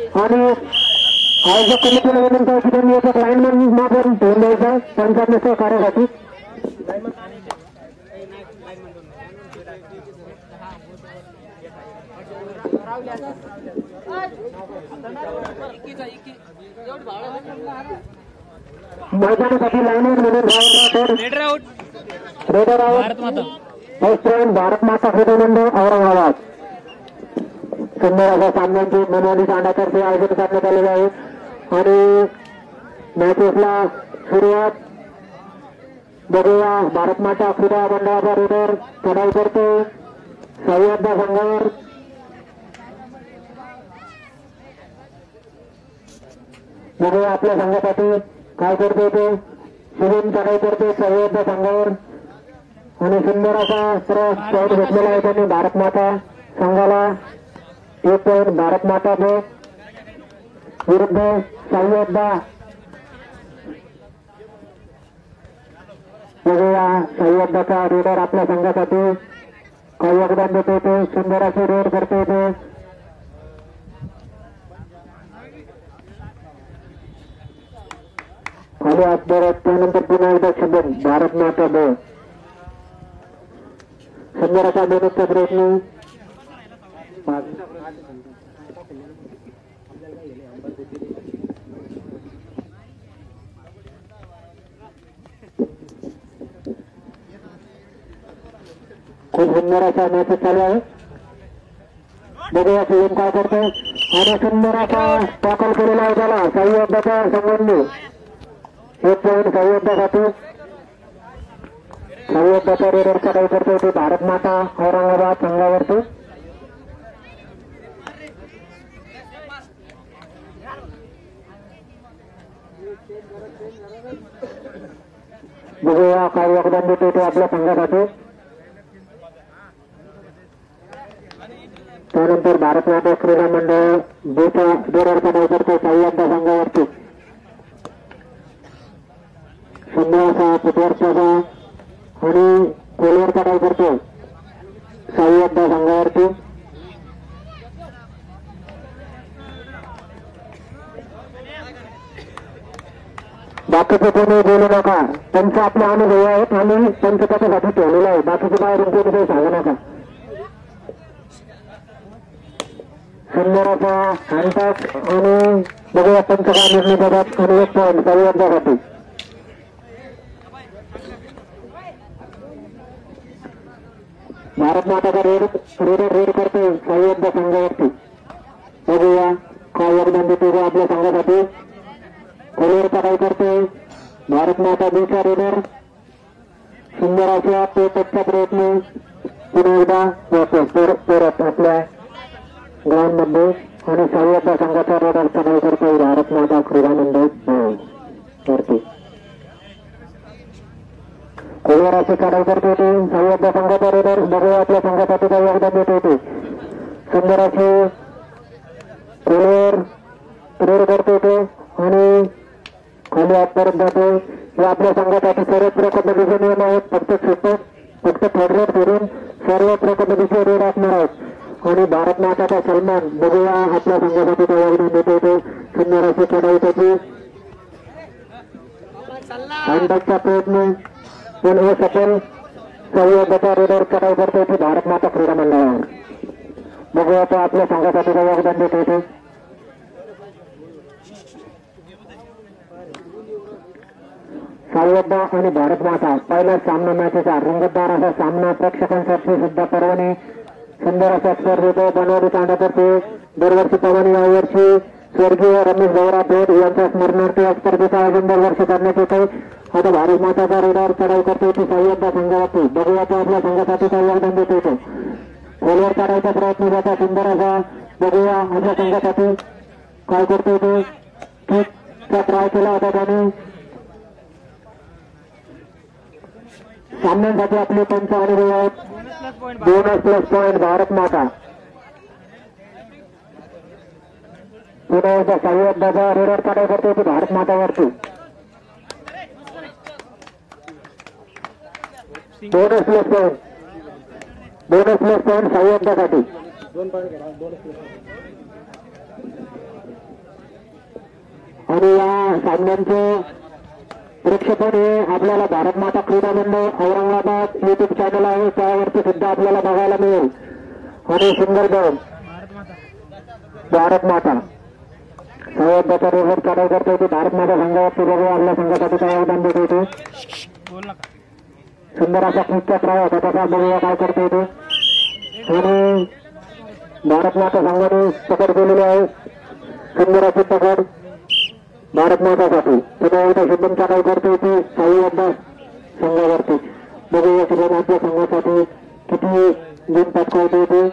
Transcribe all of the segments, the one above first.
आणि आयोजक कमिटीला विनंती आहे की त्यांनी एक लाईनमॅन पण ठेवून द्यायचा त्यांच्या सहकार्यासाठी. मैदानासाठी लाईनमॅन म्हणून रेडर आउट भारत माता क्रीडा मंडळ औरंगाबाद. सुंदर अशा सामन्यांची मनोनी दांडातर्फे आयोजन करण्यात आलेले आहे आणि मॅचेसला सुरुवात बघूया. भारत माता क्रीडा मंडळाचा रेडर चढाई करतो सह्याद्री संघावर. बघूया आपल्या संघासाठी काय करतो ते. शिवून चढाई करतो सह्याद्री संघावर आणि सुंदर असा पॉईंट घेतलेला आहे त्यांनी भारत माता संघाला. एक पॉईंट भारत माता विरुद्ध सह्याद्री. बघूया सह्याद्रीचा रेडर आपल्या संघासाठी काही योगदान देतो ते. सुंदर असे रेड करतो ते. खाली हात बरं त्यानंतर पुन्हा एकदा शब्द भारत माता सुंदर असा मेहनतचा प्रयत्न. खूप सुंदर असा मॅच चालू आहे. बघूया शिवम काय करतो आणि सुंदर असा टॅकल केलेला आहे त्याला सह्याद्रीचा संबंधी. एक पॉईंट सह्याद्रीसाठी. सह्याद्रीचा रेडर चढाई करतो ते भारत माता औरंगाबाद संघावरती. बघूया काय योगदान देतो ते आपल्या संघासाठी. त्यानंतर भारत माता क्रीडा मंडळ बेचा रेडर चढाई करतो सह्याद्री संघावरती. सुंदर असा फुटवर्कचा आणि खोलवर चढाई करतो सह्याद्री संघावरती. बाकीचे कोणी बोलू नका. त्यांचे आपले अनुभव आहेत आणि त्यांचं त्याच्यासाठी ठेवलेलं आहे. बाकीचे बाहेरून कोणी काही सांगू नका. सुंदर असा हँडटॅक आणि बघूया त्यांचं काय निर्णय देतात आणि एक पॉईंट सह्याद्रीसाठी. भारत माताचा रेडर रेड करतो सह्याद्री संघावरती. बघूया काय योगदान देतो आपल्या संघासाठी. खोलीवर चढाई करतो भारत माता बीचा रेडर. सुंदर अशा तो टचचा प्रयत्न पुन्हा एकदा परत आपल्या ग्राउंड मध्ये आणि सह्याद्री संघाचा रेडर चढाई करतो भारत माता क्रीडा मंडळ वरती. खोलीवर अशी चढाई करतो ते सह्याद्री संघाचा रेडर. बघूया आपल्या संघासाठी काय योगदान देतो ते. सुंदर असे खोलीवर रेड करतो ते आणि खाली हात परत जातो. हे आपल्या संघासाठी सर्वत्र कबड्डीचे नियम आहेत. फक्त थोडक्यात फिरून सर्वत्र कबड्डीचे रेड असणार आहेत आणि भारत माताचा सन्मान. बघूया आपल्या संघासाठी काय योगदान देतो ते. सुंदर अशी चढाई त्याची. हँडटॅकचा प्रयत्न पण हे सफल. सह्याद्रीचा रेडर चढाई करतो ते भारत माता क्रीडा मंडळावर. बघूया तो आपल्या संघासाठी काय योगदान देतो ते. सह्याद्री आणि भारत माता पहिला सामना मॅचचा रंगतदार असा सामना प्रेक्षकांसाठी सुद्धा पर्वणी. सुंदर अशा स्पर्धेत बनवडी तांड्यातर्फे दरवर्षी पर्वणी यावर्षी स्वर्गीय रमेश गौरा पेठ यांच्या स्मरणार्थ या स्पर्धेचं आयोजन दरवर्षी करण्यात येते. आता भारत माताचा रेडर चढाई करतो ते सह्याद्री संघावरती. बघूया तो आपल्या संघासाठी काय योगदान देतो तो. खोलवर चढायचा प्रयत्न त्याचा सुंदर असा. बघूया आपल्या संघासाठी काय करतो तो. किकचा ट्राय केला होता त्याने. सामन्यांसाठी आपले पंच अनुभव आहेत. बोनस प्लस पॉईंट भारत माता. पुन्हा एकदा सह्याद्रीचा रेडर चढाई करतो ते भारत मातावरती. बोनस प्लस पॉईंट सह्याद्रीसाठी. आणि या सामन्यांचे प्रेक्षेपण हे आपल्याला भारत माता क्रीडा मंडळ औरंगाबाद युट्यूब चॅनल आहे त्यावरती सुद्धा आपल्याला बघायला मिळेल. आणि सिंगल बॉल भारत माता सह्याद्रीचा रेवर चढाई करते होती. भारत माता संघावरती बघूया आपल्या संघासाठी काय योगदान देत होते. सुंदर असा क्रिकचा ट्राय होता त्याचा बघूया काय करते होते. आणि भारत माता संघाने पकड केलेली आहे. सुंदर अशी पकड भारत मातासाठी पुन्हा एकदा शुभम चढाई करते होती सह्याद्री संघावरती. बघूया शुभम आपल्या संघासाठी किती गुण पटकावते होते.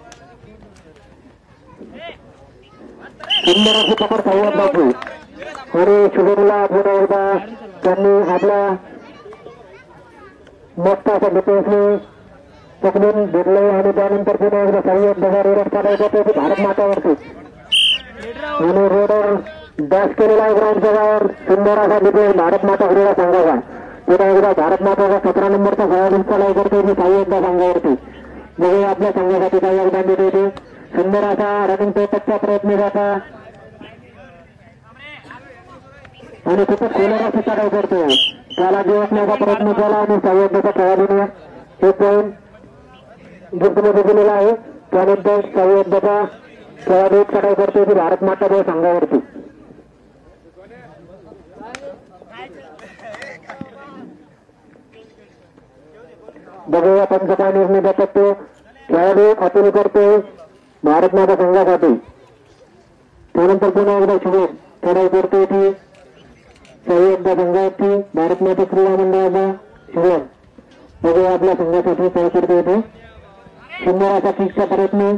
सुंदर अशी पकड सह्याद्रीची आणि शुभमला पुन्हा एकदा त्यांनी आपल्या मस्त अशा डिफेन्सने पकडून घेतले आणि त्यानंतर पुन्हा एकदा सह्याद्रीचा रेडर चढाई करते होती भारत मातावरती. आणि रेडर डॅश केलेला आहे ग्राउंडच्या बाहेर. सुंदर असा डिफेन्स भारत माता क्रीडा संघाचा. पुन्हा एकदा भारत माताचा 17 नंबरचा खेळाडू चढाई करते होती सह्याद्री संघावरती. बघूया आपल्या संघासाठी काय योगदान देत होते. सुंदर असा रनिंग टचचा प्रयत्न जाता आणि खूपच खोलर अशी चढाई करतो. त्याला जिंकण्याचा प्रयत्न केला आणि सह्याद्रीच्या खेळाडूने एक पॉईंट गिफ्टमध्ये दिलेला आहे. त्यानंतर सह्याद्रीचा खेळाडू चढाई करते होती भारत माता संघावरती. बघूया पंच काय निर्णय देतात तो. खेळाडू अपील करतो भारत माता संघासाठी. त्यानंतर पुन्हा एकदा शुभम चढाई करते होती सह्याद्री संघावरती भारत माता क्रीडा मंडळाचा शुभम. बघूया आपल्या संघासाठी काय करते होते. सुंदर असा किकचा प्रयत्न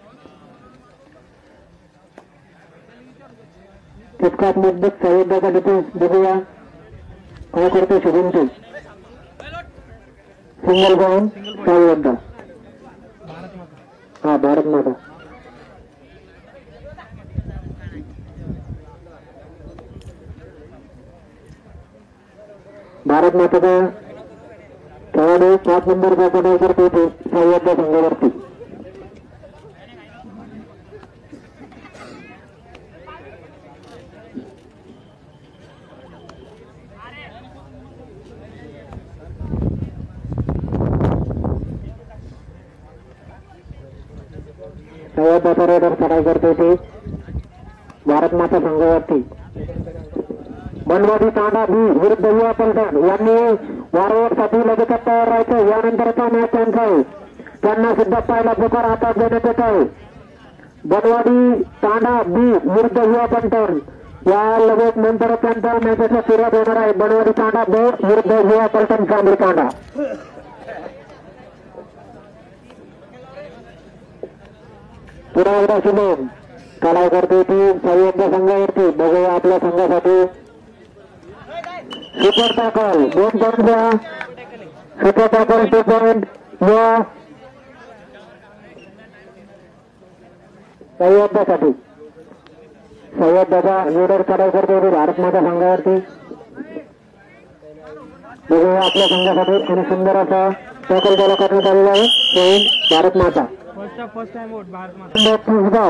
तितकाच मजबूत सह्याद्रीचा डिफेन्स. बघूया काय करतो शुभमचे. सिंगल बॉल सह्याद्री हा भारत माता. भारत मातेचा खेळाडू 5 नंबरचा चढाई करत होते सह्याद्री संघावरती. सह्याद्रीचा रेडर चढाई करते होते भारत माता संघावरती. बनवाडी तांडा बी विरुद्ध युवा पलटण यांनी वारंवारसाठी लगेच तयार राहायचं. यानंतरचा मॅच त्यांचा आहे. त्यांना सुद्धा पहिला पुकार हातात देण्यात येत आहे. बनवाडी तांडा बी विरुद्ध युवा पलटण या लगेच नंतर त्यांचा मॅचेसला सुरुवात होणार आहे. बनवाडी तांडा बी विरुद्ध युवा पलटण सांगली तांडा. पुन्हा एकदा शुभम चढाई करते होती सह्याद्री संघावरती. बघूया आपल्या संघासाठी सुपर टॅकल 2 पॉईंट द्या. सुपर टॅकल 2 पॉईंट या सह्याद्रीसाठी. सह्याद्रीचा लीडर चढाई करते होती भारत माता संघावरती. बघूया आपल्या संघासाठी आणि सुंदर असा टॅकल त्याला करण्यात आलेला आहे. पॉईंट भारत माता. फर्स्ट टाइम आउट भारत माता.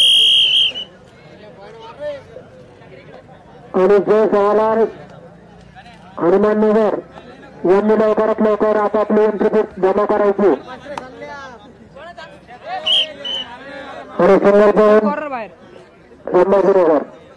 आणि जय सवालाल हनुमाननगर यांनी लवकरात लवकर आपापली एंट्री जमा करायची. आणि सिंगल पॉईंट संभाजीनगर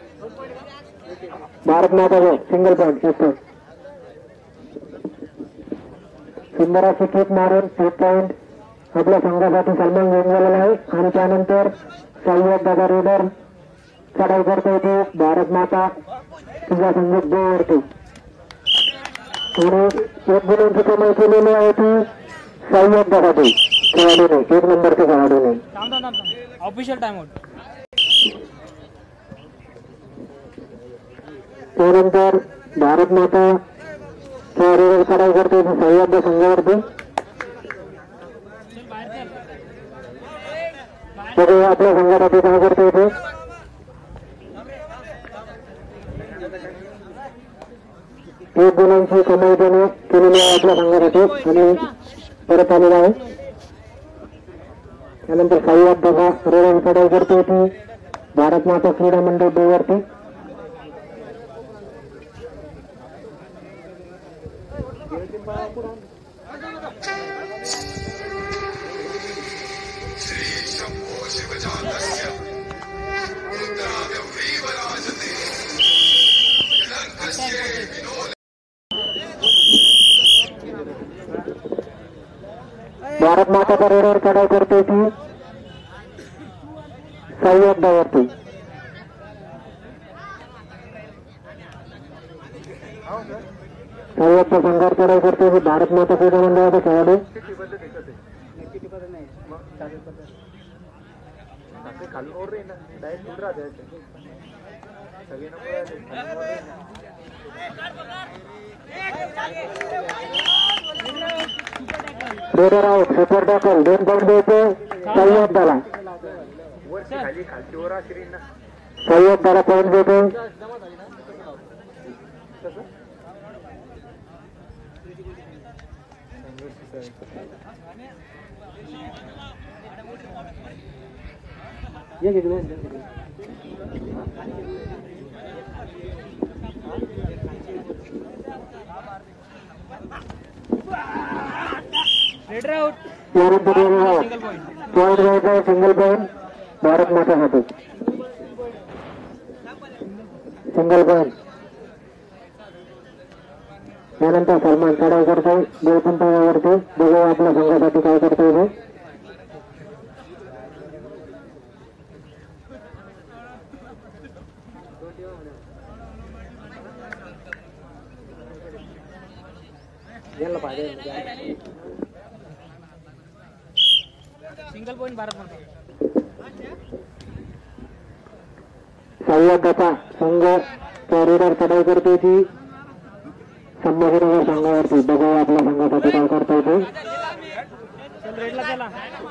भारत माता सिंगल पॉईंट. सुंदर अशी किक मारून 1 पॉईंट आपल्या संघासाठी सलमान घेऊन गेलेला आहे. आणि त्यानंतर सह्याद्रीचा रेडर चढाई करते होती भारत माता तुझ्या संघ वरती. आणि 1 गुणांची कमाई केलेली आहे ती सह्याद्रीसाठी खेळाडूने 1 नंबरच्या खेळाडूने. Official time out. त्यानंतर भारत माता रेडर चढाई करते होती सह्याद्री संघावरती. बघूया आपल्या संघासाठी काय करते होते. एक गुणांची कमाई त्याने केलेली आहे आपल्या संघासाठी आणि परत आलेला आहे. त्यानंतर सह्याद्रीचा रेडर चढाई करते होती भारत माता क्रीडा मंडळ 2 वरती. भारत माता रेडर चढाई करते ती सह्याद्रीवरती. सह्याद्री संघावर चढाई करते ती भारत माता क्रीडा मंडळाचा खेळाडू. Raider out. Super tackle 2 point द्यायचे सह्याद्रीला. सह्याद्रीला पॉईंट देतो. Raider out. यानंतर पॉईंट द्यायचा सिंगल पॉईंट भारत मातासाठी. Single point. यानंतर सलमान चढाई करतोय 2 पंपावरती. बघूया आपल्या संघासाठी काय करतोय ते. सिंगल पॉइंट भारत माता. सह्याद्रीचा संघ कॅरिडर चढाई करतोय ती संभाजीनगर संघावरती. बघूया आपल्या संघासाठी काय करतोय ते. चल रेडला चला.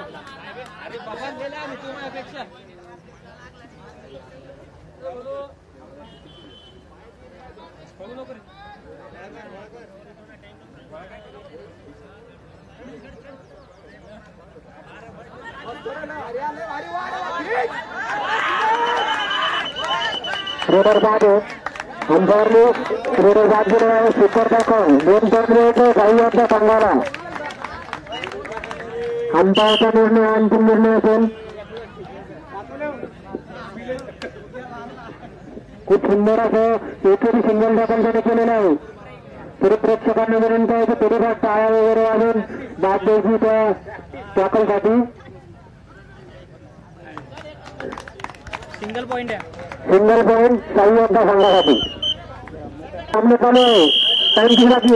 रेडर बाद आहे. अंपायरने रेडर बाद केलेला आहे. सुपर टॅकल 2 पॉईंट द्यायचे सह्याद्री संघाला. अंपायरचा निर्णय अंतिम निर्णय असेल. खूप सुंदर असं एकेरी सिंगल टॅकल त्याने केलेलं आहे. तरी प्रेक्षकांना विनंती आहे की थोडीफार टाळ्या वगैरे वाजून बाद द्यायची त्या टॅकलसाठी. सिंगल पॉइंट आहे. सिंगल पॉईंट सह्याद्री संघासाठी. सामने चालू आहे. टाइम दिला.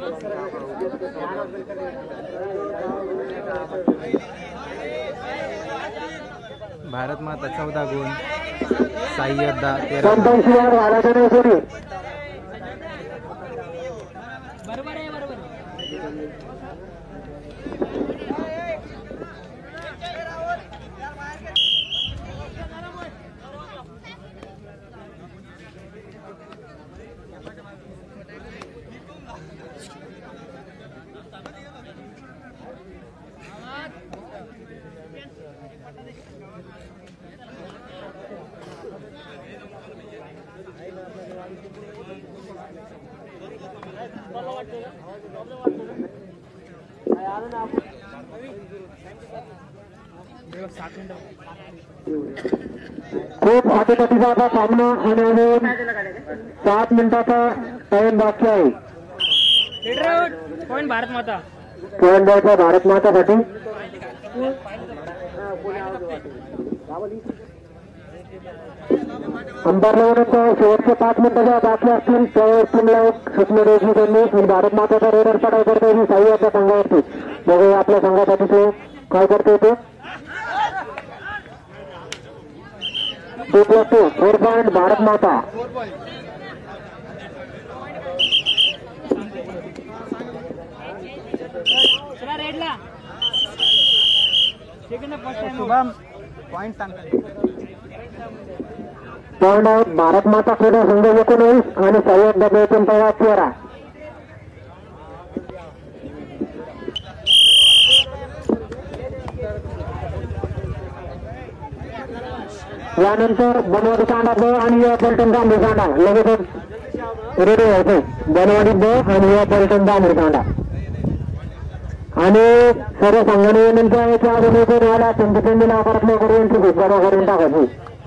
भारत माता 14 गुण, सह्याद्री 13. कंपल्सरी झाला तर सोडी. बरोबर आहे. बरोबर. खूप हातीपातीचा आता सामना आणि अजून 7 मिनिटाचा टाइम बाकी आहे. Raider out. पॉइंट भारत माता. पॉईंट द्यायचा भारत मातासाठी. अंपायरला विनंती शेवटचे 5 मिनिटाच्या बाकी असतील त्यावेळेस टीमला एक सूचना द्यायची त्यांनी. आणि भारत माताचा रेडर चढाई करतोय सह्याद्री संघावरती. बघूया आपल्या संघासाठी तो काय करतोय ते. 2+2 4 पॉईंट भारत माता. चला रेडला. Second first time. Shubham point सांग. पॉईंट आहेत भारत माता क्रीडा संघ 19 आणि सह्याद्री 13. यानंतर बनवटी तांडा 2 आणि पलटणचा निशाणा लगेच रेडी व्हायचं. बनवाडी 2 आणि युवा पर्यटन 10 मिनिटांना. आणि सर्व संघाने विनंती आहे की आधी कोण आला चंद्रचंदी लवकरात लवकर यांची घोषणा करून टाकायची.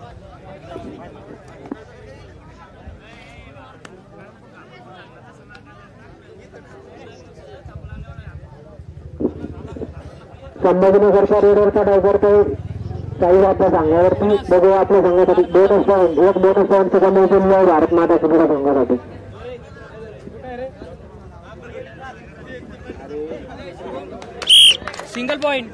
संभाजीनगरच्या रेडरचा डाव करतोय काही आपल्या संघावरती. बघूया आपल्या संघासाठी बोनस पॉईंटचं कमी आहे भारत माता क्रीडा संघासाठी. Single point.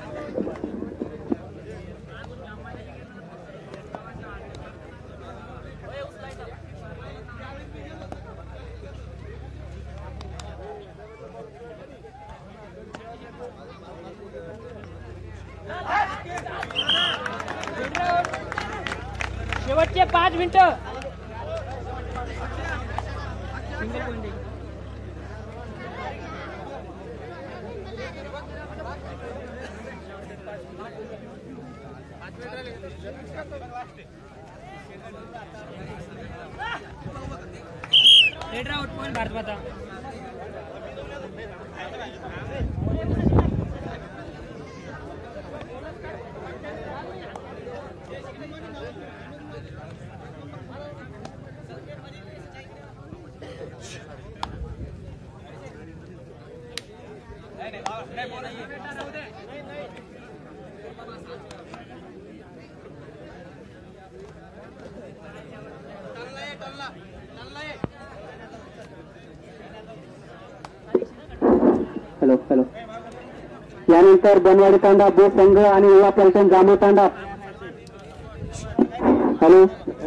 शेवटचे 5 मिनिटं. Single point. Raid out point Bharat Mata. Hello hello. यानंतर बनवाडी तांडा बे संघ आणि युवा पर्यटन जांभूळ तांडा. हॅलो.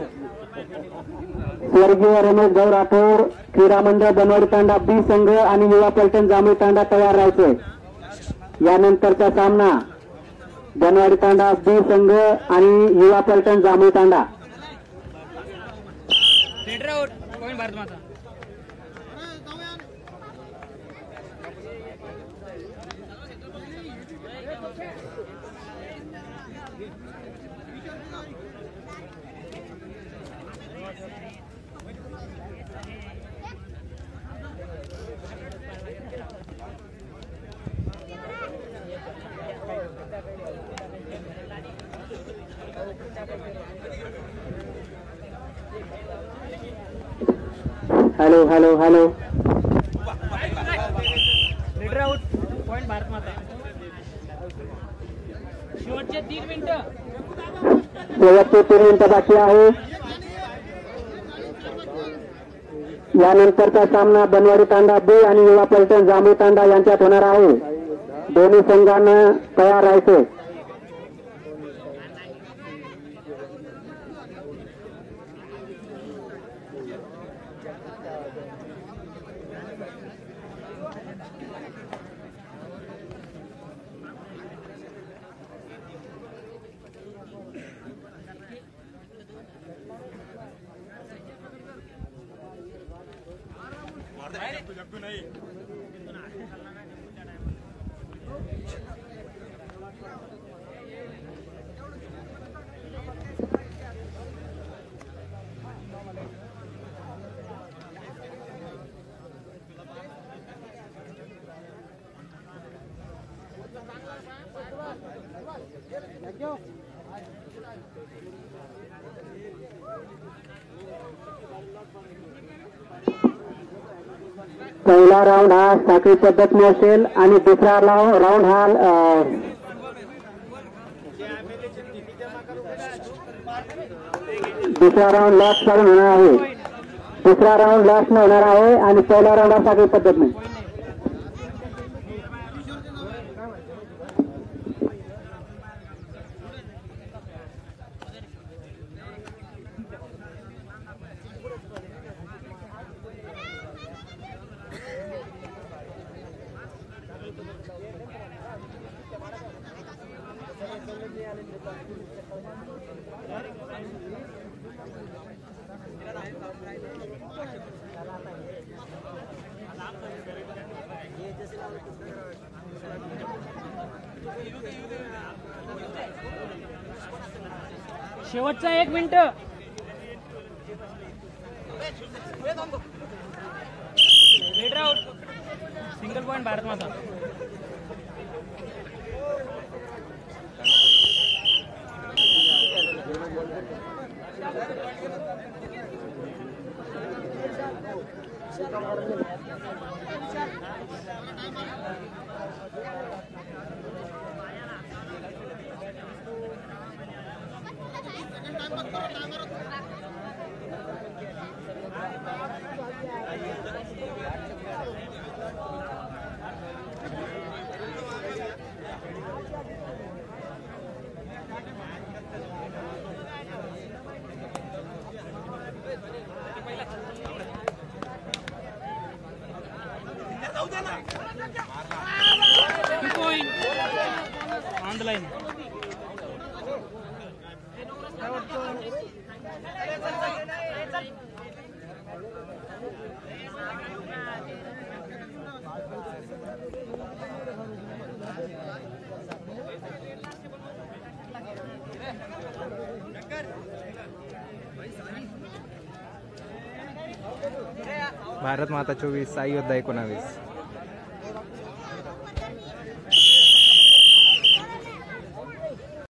स्वर्गीय रमेश गौर राठोड क्रीडा मंडळ बनवाडी तांडा बी संघ आणि युवा पर्यटन जांभूळ तांडा तयार राहायचे. यानंतरचा सामना बनवाडी तांडा बी संघ आणि युवा पर्यटन Jambhul Tanda. Raid out point Bharat Mata. Hello hello hello. Raid out point Bharat Mata. शेवटचे 3 मिनिटं. शेवटचे 3 मिनिटं बाकी आहे. यानंतरचा सामना बनवाडी तांडा बी आणि युवा पर्यटन जांभूळ तांडा यांच्यात होणार आहे. दोन्ही संघांना तयार राहायचे. पहिला राऊंड हा साखळी पद्धतीने असेल आणि दुसरा राऊंड हा दुसरा राऊंड लास्ट काढून होणार आहे. दुसरा राऊंड लास्ट होणार आहे आणि पहिला राऊंड हा साखळी पद्धतीने. शेवटचा 1 मिनिट. Leader out single point Bharat Mata point on the line. Bharat माता 24 साई योद्धा 19.